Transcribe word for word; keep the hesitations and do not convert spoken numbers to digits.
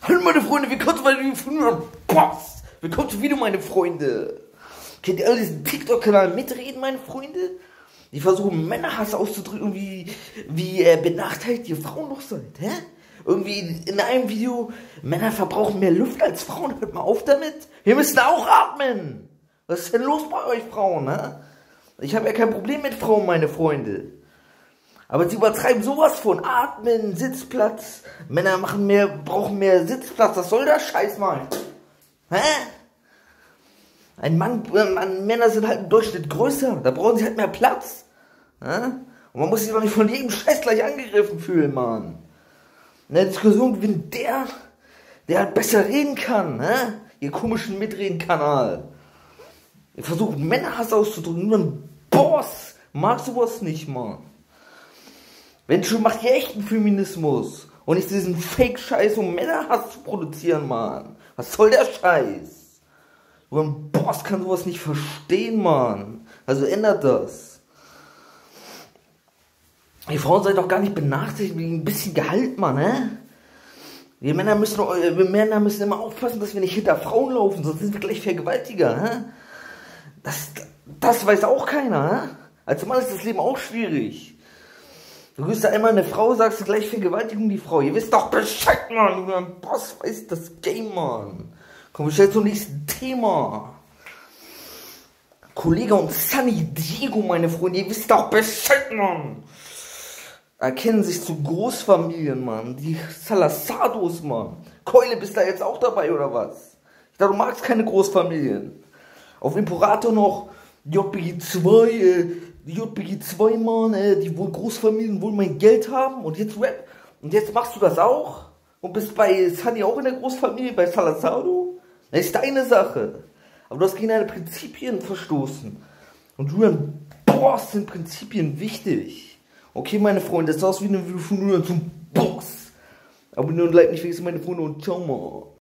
Hallo meine Freunde, willkommen zu meinem Boss. Willkommen zu Video, meine Freunde. Kennt ihr alle diesen TikTok-Kanal Mitreden, meine Freunde? Die versuchen Männerhass auszudrücken, wie, wie äh, benachteiligt ihr Frauen noch seid, hä? Irgendwie in einem Video, Männer verbrauchen mehr Luft als Frauen, hört mal auf damit. Wir müssen auch atmen. Was ist denn los bei euch Frauen, hä? Ich habe ja kein Problem mit Frauen, meine Freunde. Aber sie übertreiben sowas von Atmen, Sitzplatz. Männer machen mehr, brauchen mehr Sitzplatz. Was soll das Scheiß, Mann? Hä? Ein Mann, äh, Männer sind halt im Durchschnitt größer. Da brauchen sie halt mehr Platz. Hä? Und man muss sich doch nicht von jedem Scheiß gleich angegriffen fühlen, Mann. In der Diskussion gewinnt der, der halt besser reden kann. Hä? Ihr komischen Mitreden-Kanal. Ihr versucht Männerhass auszudrücken. Nur ein Boss mag sowas nicht, Mann. Wenn schon, macht ihr echten Feminismus und nicht diesen Fake-Scheiß, um Männerhass zu produzieren, Mann. Was soll der Scheiß? So ein Boss kann sowas nicht verstehen, Mann. Also ändert das. Die Frauen seid doch gar nicht benachteiligt, wegen ein bisschen Gehalt, Mann, ne? Wir Männer müssen, wir Männer müssen immer aufpassen, dass wir nicht hinter Frauen laufen, sonst sind wir gleich Vergewaltiger, ne? Das, das weiß auch keiner, ne? Als Mann ist das Leben auch schwierig. Du grüßt da einmal eine Frau, sagst du gleich Vergewaltigung die Frau. Ihr wisst doch Bescheid, Mann. Du Boss weiß das Game, Mann. Kommen wir schnell zum nächsten Thema. Kollege und Sunny Diego, meine Freunde, ihr wisst doch Bescheid, Mann. Erkennen sich zu Großfamilien, Mann. Die Salasados, Mann. Keule, bist da jetzt auch dabei, oder was? Ich dachte, du magst keine Großfamilien. Auf Imperator noch J B G zwei, äh, die J B G zwei, Mann, äh, die wohl Großfamilien wohl mein Geld haben und jetzt Rap. Und jetzt machst du das auch? Und bist bei Sunny auch in der Großfamilie, bei Salazado? Das ist deine Sache. Aber du hast gegen deine Prinzipien verstoßen. Und du ein Boss, sind Prinzipien wichtig. Okay, meine Freunde, das ist aus wie eine Video von nur zum Boss. Aber nur Like nicht vergessen, meine Freunde, und ciao, mal.